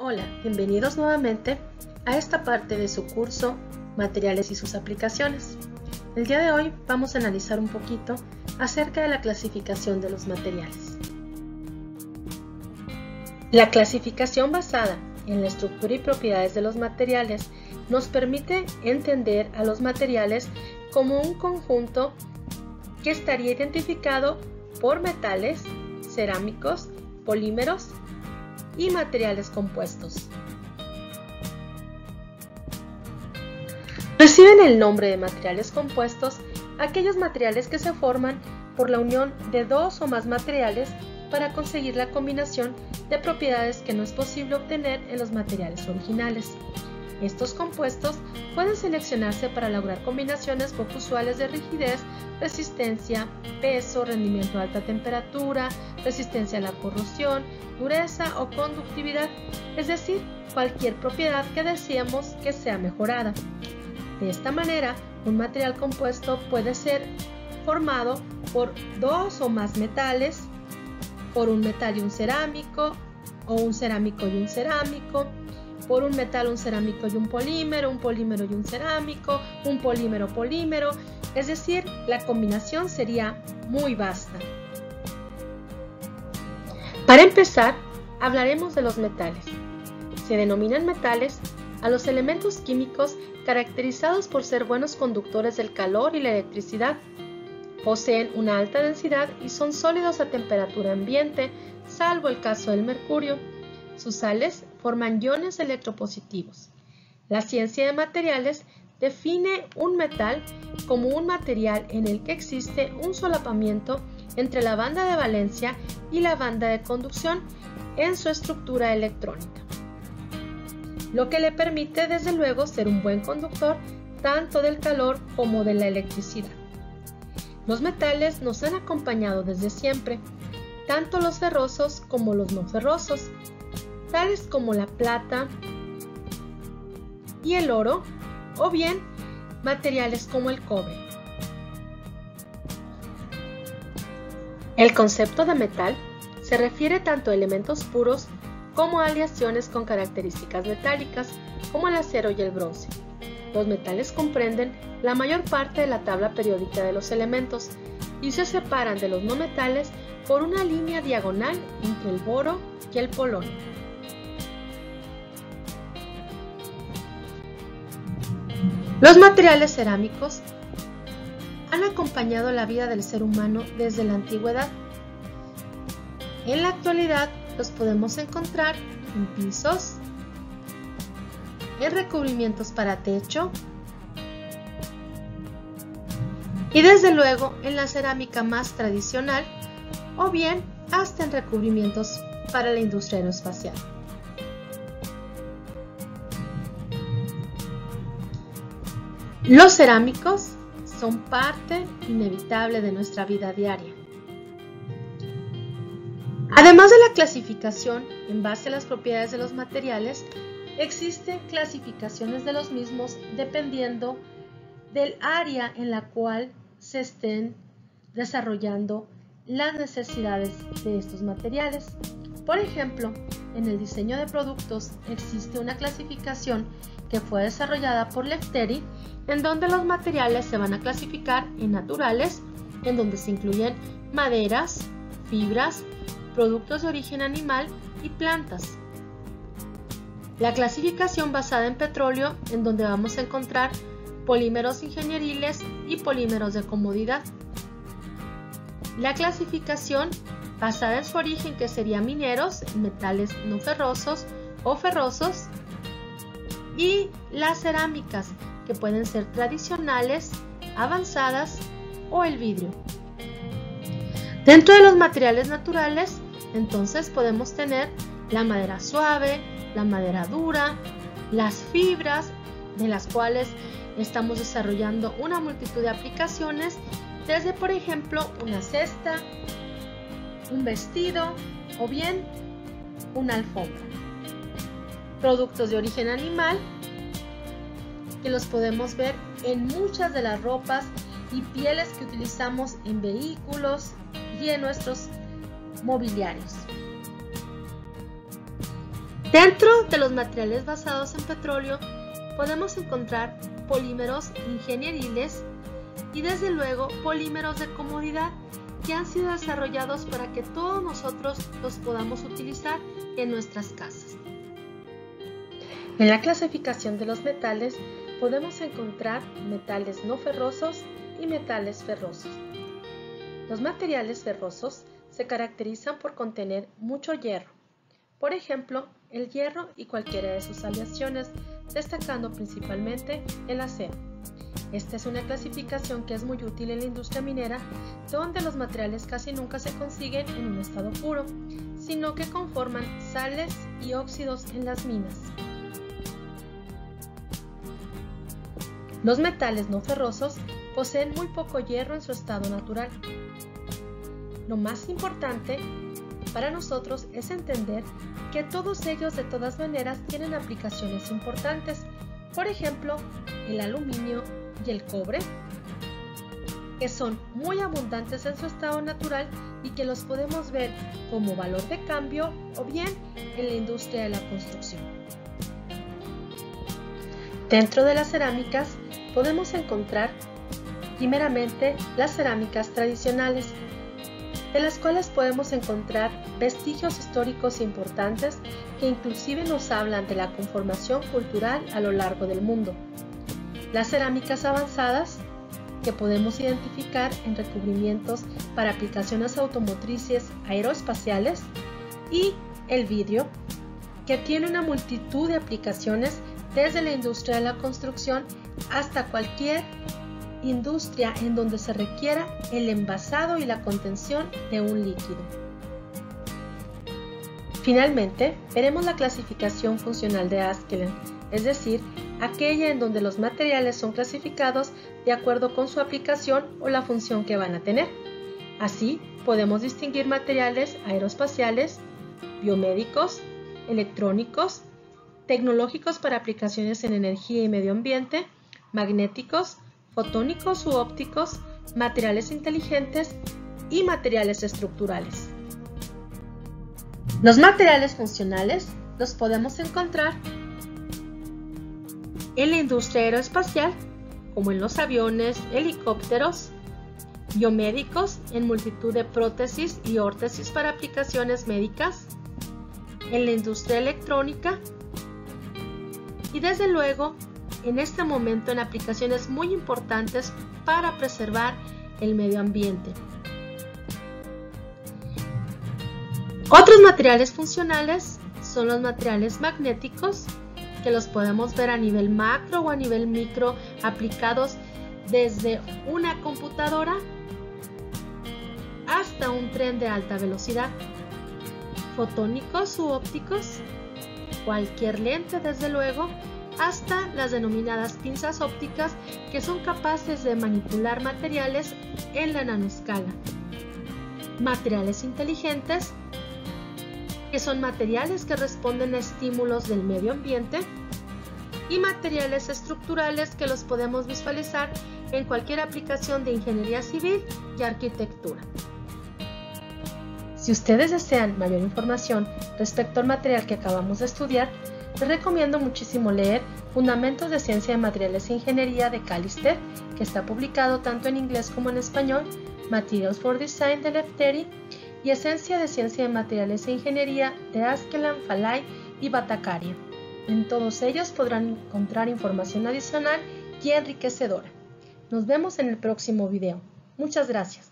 Hola, bienvenidos nuevamente a esta parte de su curso Materiales y sus aplicaciones. El día de hoy vamos a analizar un poquito acerca de la clasificación de los materiales. La clasificación basada en la estructura y propiedades de los materiales nos permite entender a los materiales como un conjunto que estaría identificado por metales, cerámicos, polímeros y materiales compuestos. Reciben el nombre de materiales compuestos aquellos materiales que se forman por la unión de dos o más materiales para conseguir la combinación de propiedades que no es posible obtener en los materiales originales. Estos compuestos pueden seleccionarse para lograr combinaciones poco usuales de rigidez, resistencia, peso, rendimiento a alta temperatura, resistencia a la corrosión, dureza o conductividad, es decir, cualquier propiedad que deseemos que sea mejorada. De esta manera, un material compuesto puede ser formado por dos o más metales, por un metal y un cerámico, o un cerámico y un cerámico, por un metal, un cerámico y un polímero y un cerámico, un polímero, es decir, la combinación sería muy vasta. Para empezar, hablaremos de los metales. Se denominan metales a los elementos químicos caracterizados por ser buenos conductores del calor y la electricidad. Poseen una alta densidad y son sólidos a temperatura ambiente, salvo el caso del mercurio. Sus sales forman iones electropositivos. La ciencia de materiales define un metal como un material en el que existe un solapamiento entre la banda de valencia y la banda de conducción en su estructura electrónica, lo que le permite desde luego ser un buen conductor tanto del calor como de la electricidad. Los metales nos han acompañado desde siempre, tanto los ferrosos como los no ferrosos, tales como la plata y el oro, o bien materiales como el cobre. El concepto de metal se refiere tanto a elementos puros como a aleaciones con características metálicas, como el acero y el bronce. Los metales comprenden la mayor parte de la tabla periódica de los elementos y se separan de los no metales por una línea diagonal entre el boro y el polonio. Los materiales cerámicos han acompañado la vida del ser humano desde la antigüedad. En la actualidad los podemos encontrar en pisos, en recubrimientos para techo y desde luego en la cerámica más tradicional o bien hasta en recubrimientos para la industria aeroespacial. Los cerámicos son parte inevitable de nuestra vida diaria. Además de la clasificación en base a las propiedades de los materiales, existen clasificaciones de los mismos dependiendo del área en la cual se estén desarrollando las necesidades de estos materiales. Por ejemplo, en el diseño de productos existe una clasificación que fue desarrollada por Leftery, en donde los materiales se van a clasificar en naturales, en donde se incluyen maderas, fibras, productos de origen animal y plantas. La clasificación basada en petróleo, en donde vamos a encontrar polímeros ingenieriles y polímeros de comodidad. La clasificación basada en su origen, que sería mineros, metales no ferrosos o ferrosos, y las cerámicas, que pueden ser tradicionales, avanzadas o el vidrio. Dentro de los materiales naturales, entonces podemos tener la madera suave, la madera dura, las fibras, de las cuales estamos desarrollando una multitud de aplicaciones, desde por ejemplo una cesta, un vestido o bien una alfombra. Productos de origen animal, que los podemos ver en muchas de las ropas y pieles que utilizamos en vehículos y en nuestros mobiliarios. Dentro de los materiales basados en petróleo podemos encontrar polímeros ingenieriles y desde luego polímeros de comodidad que han sido desarrollados para que todos nosotros los podamos utilizar en nuestras casas. En la clasificación de los metales podemos encontrar metales no ferrosos y metales ferrosos. Los materiales ferrosos se caracterizan por contener mucho hierro, por ejemplo, el hierro y cualquiera de sus aleaciones, destacando principalmente el acero. Esta es una clasificación que es muy útil en la industria minera, donde los materiales casi nunca se consiguen en un estado puro, sino que conforman sales y óxidos en las minas. Los metales no ferrosos poseen muy poco hierro en su estado natural. Lo más importante para nosotros es entender que todos ellos de todas maneras tienen aplicaciones importantes, por ejemplo, el aluminio y el cobre, que son muy abundantes en su estado natural y que los podemos ver como valor de cambio o bien en la industria de la construcción. Dentro de las cerámicas podemos encontrar primeramente las cerámicas tradicionales, de las cuales podemos encontrar vestigios históricos importantes que inclusive nos hablan de la conformación cultural a lo largo del mundo. Las cerámicas avanzadas, que podemos identificar en recubrimientos para aplicaciones automotrices aeroespaciales, y el vidrio, que tiene una multitud de aplicaciones desde la industria de la construcción hasta cualquier industria en donde se requiera el envasado y la contención de un líquido. Finalmente, veremos la clasificación funcional de Askelen, es decir, aquella en donde los materiales son clasificados de acuerdo con su aplicación o la función que van a tener. Así, podemos distinguir materiales aeroespaciales, biomédicos, electrónicos, tecnológicos para aplicaciones en energía y medio ambiente, magnéticos, fotónicos u ópticos, materiales inteligentes y materiales estructurales. Los materiales funcionales los podemos encontrar en la industria aeroespacial, como en los aviones, helicópteros, biomédicos en multitud de prótesis y órtesis para aplicaciones médicas, en la industria electrónica y desde luego en este momento en aplicaciones muy importantes para preservar el medio ambiente. Otros materiales funcionales son los materiales magnéticos, que los podemos ver a nivel macro o a nivel micro, aplicados desde una computadora hasta un tren de alta velocidad. Fotónicos u ópticos, cualquier lente desde luego, hasta las denominadas pinzas ópticas, que son capaces de manipular materiales en la nanoescala. Materiales inteligentes, que son materiales que responden a estímulos del medio ambiente, y materiales estructurales que los podemos visualizar en cualquier aplicación de ingeniería civil y arquitectura. Si ustedes desean mayor información respecto al material que acabamos de estudiar, les recomiendo muchísimo leer Fundamentos de Ciencia de Materiales e Ingeniería de Callister, que está publicado tanto en inglés como en español, Materials for Design de Leftery, y Esencia de Ciencia de Materiales e Ingeniería de Askelen, Falay y Bhattacharya. En todos ellos podrán encontrar información adicional y enriquecedora. Nos vemos en el próximo video. Muchas gracias.